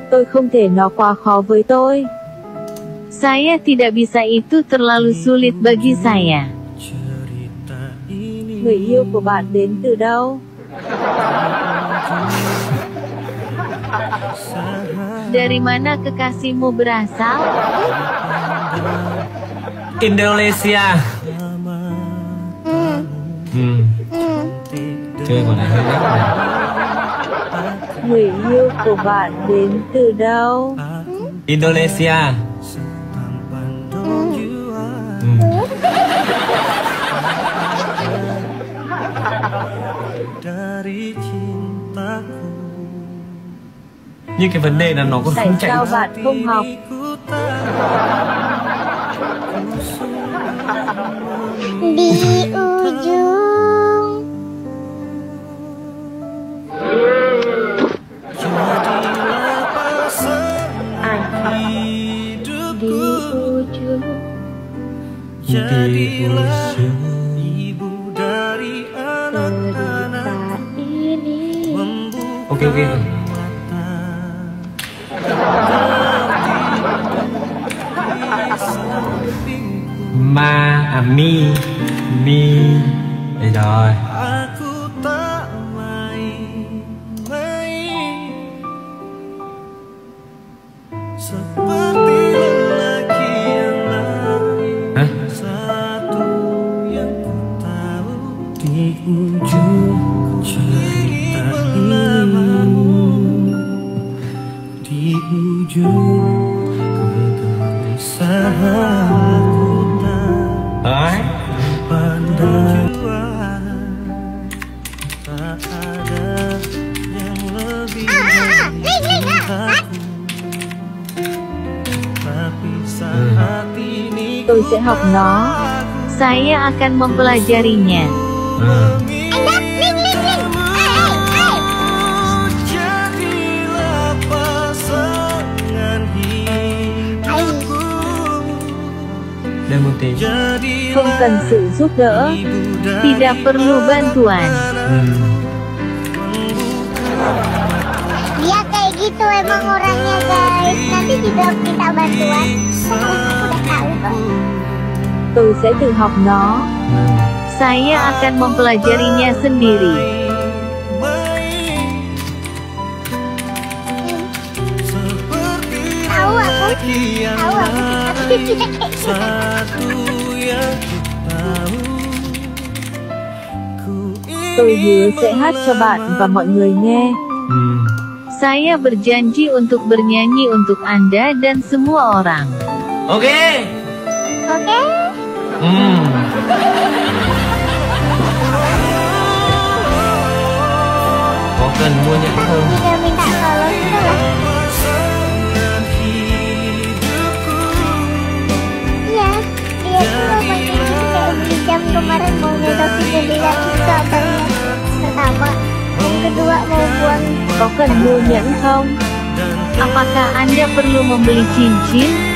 Tôi không thể, nó quá khó với tôi. Saya tidak bisa, itu terlalu sulit bagi saya. Người yêu của bạn đến từ đâu? Dari mana kekasihmu berasal? Indonesia. Chơi con này hơi lắc này. Người yêu của bạn đến từ đâu? Indonesia. Nhưng cái vấn đề là nó còn Tại không chạy. sao bạn không học? Di ujung. Di ujung. Jadilah ibu dari anak-anak ini. Oke. Mi đây rồi. Aku tak main-main seperti lelaki yang lain. Satu yang ku tahu di ujung cerita ini, di ujung kegelisahan Đấy. pandang tak ada yang lebih dari cintaku, tapi saat ini Tôi sẽ học nó. Saya akan mempelajarinya. jadilah pasangan hidupku, Đây một tí. Không cần sự giúp đỡ. Tidak perlu bantuan. Dia kayak gitu emang orangnya guys. Nanti juga minta bantuan. Udah tahu kok. Tôi sẽ tự học nó. Saya akan mempelajarinya sendiri. Tahu aku. Tahu aku. Tapi tidak kayak gitu. Satu yang Tôi hứa sẽ hát cho bạn và mọi người nghe. Saya berjanji untuk bernyanyi untuk Anda dan semua orang. Oke. Oke. Có cần mua nhẫn không? Jika minta tolong itu lah. Iya, dia tuh ngomongnya gitu kayak beli jam kemarin maunya tapi jadi lagi katanya. Pertama, yang kedua mau buang. Có cần mua nhẫn không? Apakah Anda perlu membeli cincin?